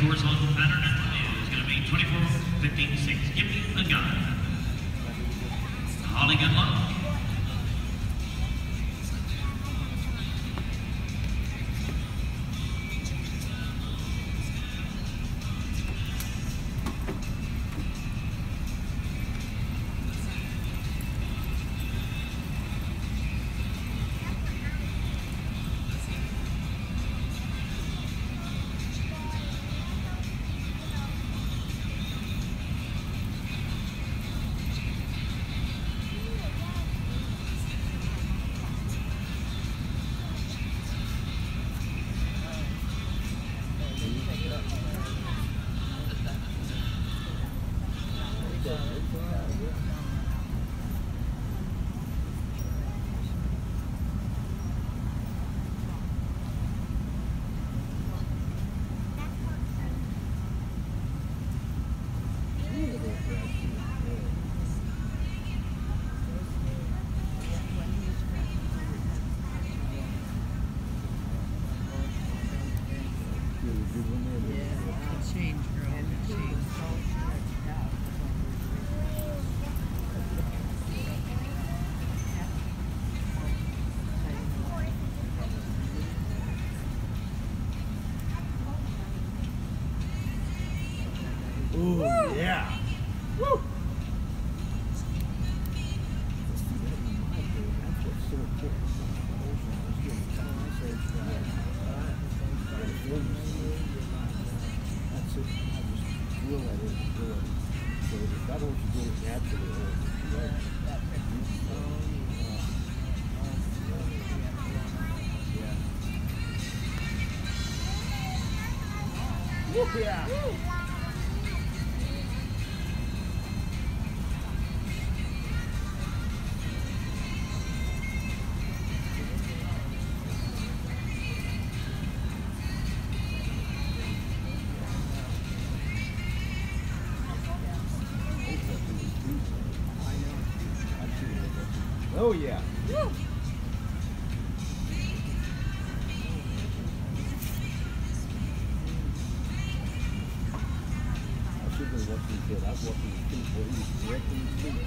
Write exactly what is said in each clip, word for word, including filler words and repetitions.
horizontal pattern is going to be twenty-four fifteen six. Give me a gun. Holly, good luck. Ooh, yeah. Woo! That's it. I just feel that in the door. So if I don't do it naturally, yeah. Yeah. Woo! Oh yeah. Woo. I should have been watching the kid. I was watching the feet where he was directing his feet.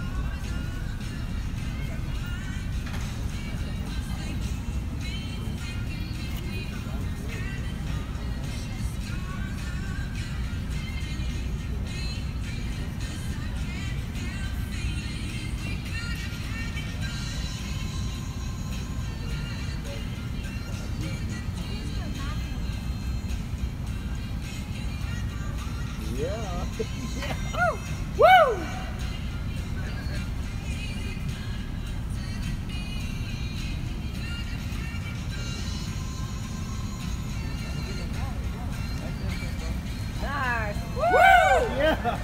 Yeah. Yeah. Oh. Woo! Nice. Woo! Yeah.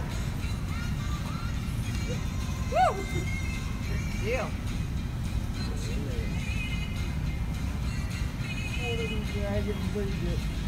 Woo! Deal. Oh, this is pretty good.